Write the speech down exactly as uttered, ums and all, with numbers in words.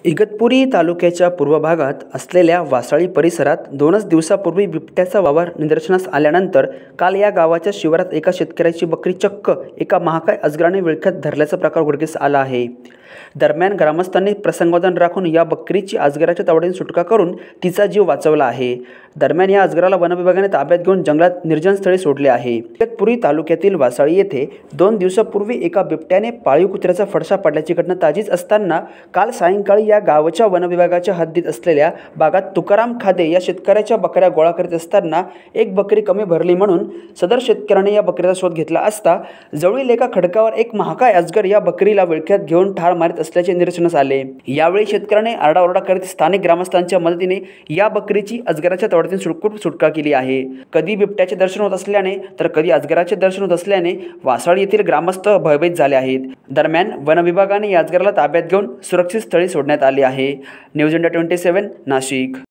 इगतपुरी तालुक्याच्या पूर्व भागात असलेल्या वासाळी परिसरात दोनच दिवसापूर्वी बिबट्याचा वावर निदर्शनास आल्यानंतर काल या गावाच्या शिवारात एका शेतकऱ्याची बकरी चक्क एका महाकाय अजगराने विळख्यात धरल्याचा प्रकार उघडकीस आला आहे। दरम्यान ग्रामस्थांनी प्रसंगावधान राखून या बकरीची अजगराच्या तावडीतून सुटका करून तिचा जीव वाचवला आहे। दरम्यान या अजगराला वन विभागाने ताब्यात घेऊन जंगलात निर्जन स्थळी सोडले आहे। इगतपुरी तालुक्यातील वासाळी येथे दोन दिवसापूर्वी एका बिबट्याने पाळीव कुत्र्याचा फडशा पडल्याची घटना ताजीच असताना काल सायंकाळी या गावच्या वन विभागाच्या हद्दीत असलेल्या बागात तुकाराम खादे या शेतकऱ्याच्या बकऱ्या गोळा करीत असताना एक बकरी कमी भरली म्हणून सदर शेतकऱ्याने या बकरीचा शोध घेतला असता जवळील एका खडकावर एक महाकाय अजगर या बकरीला विळख्यात घेऊन ठार मारित असल्याचे निदर्शनास आले। यावेळी शेतकऱ्याने आरडाओरडा करीत स्थानिक ग्रामस्थांच्या मदतीने या बकरीची अजगराच्या तावडीतून सुटकुट सुटका केली आहे। कधी बिबट्याचे दर्शन होत असल्याने तर कधी अजगराचे दर्शन होत असल्याने वासाळी येथील ग्रामस्थ भयभीत झाले आहेत। दरम्यान वन विभागाने या अजगराला ताब्यात घेऊन सुरक्षित स्थळी सोडण्यात आले आहे। News India twenty seven Nashik.